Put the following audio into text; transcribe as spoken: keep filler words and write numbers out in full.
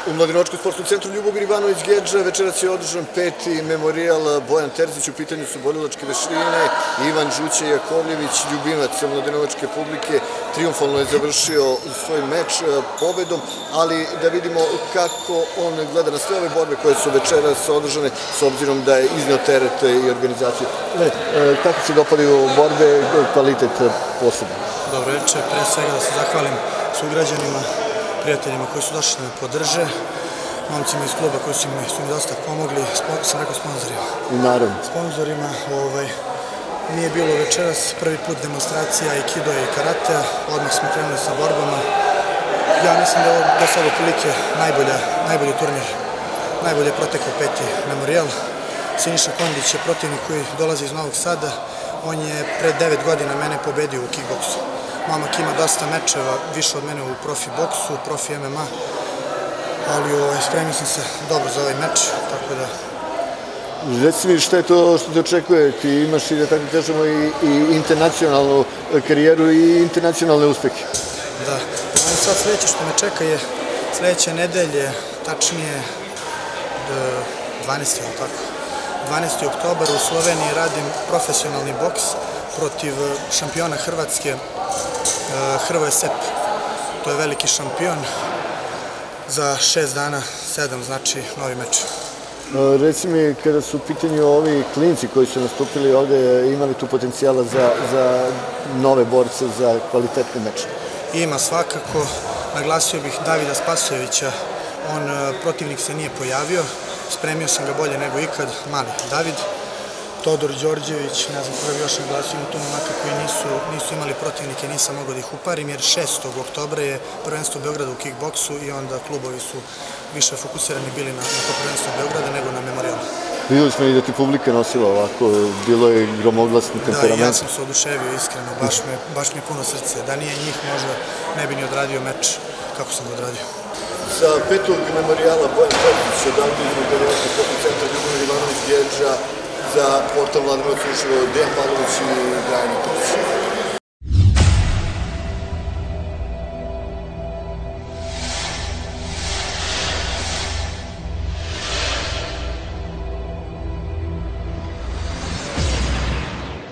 U Mladenovačkom sportskom centru Ljubomir Ivanović Gedža večeras je održan peti memorijal Bojan Terzić, u pitanju su borilačke vešine. Ivan Žuća Jakovljević, ljubimac mladenovačke publike, trijumfalno je završio svoj meč pobedom, ali da vidimo kako on gleda na sve ove borbe koje su večeras održane, s obzirom da je izneo teret i organizaciju. Kako se dopadaju borbe, kvalitet posebno? Dobro večer, pre svega da se zahvalim sugrađanima, prijateljima koji su došli da me podrže, momcima iz kluba koji su mi dosta pomogli, sam rekao sponzorima. Naravno. Sponzorima, nije bilo večeras prvi put demonstracija aikido i karatea, odmah smo krenuli sa borbama. Ja mislim da je ovo do sada otprilike najbolji turnir, najbolje protekao peti memorijal. Siniša Kondić je protivnik koji dolazi iz Novog Sada, on je pre devet godina mene pobedio u kickboksu. Momak ima dosta mečeva, više od mene u profi boksu, profi M M A, ali spremio sam se dobro za ovaj meč, tako da... Reci mi šta je to što te očekuje, ti imaš i da tako kažemo i internacionalnu karijeru i internacionalne uspehe. Da, sad sledeće što me čeka je sledeće nedelje, tačnije dvanaestog oktobra u Sloveniji radim profesionalni boks protiv šampiona Hrvatske Hrvoje Sep. To je veliki šampion. Za šest dana, sedam, znači novi meč. Reci mi, kada su u pitanju ovi klinci koji su nastupili ovde, imali tu potencijala za nove borce, za kvalitetne meče? Ima svakako. Naglasio bih Davida Spasojevića. On, protivnik se nije pojavio. Spremio sam ga bolje nego ikad. Mali David. Todor Đorđević, ne znam prvi još naglasio, ima tu momaka koji nisu imali protivnike, nisam mogao da ih uparim, jer šestog oktobra je prvenstvo Beograda u kickboksu i onda klubovi su više fokusirani bili na to prvenstvo Beograda nego na memorijalu. Videli smo i da ti publika nosila ovako, bilo je gromoglasni temperament. Da, ja sam se oduševio iskreno, baš mi je puno srce. Da nije njih možda ne bi ni odradio meč kako sam ga odradio. Sa petog memorijala Bojan Terzić odavde iz Mladenovačkog sportskog centra Ljubomir Ivanović Gedža za portal Mladenovac uživo Dejan Pavlović i Dragan Nikolić.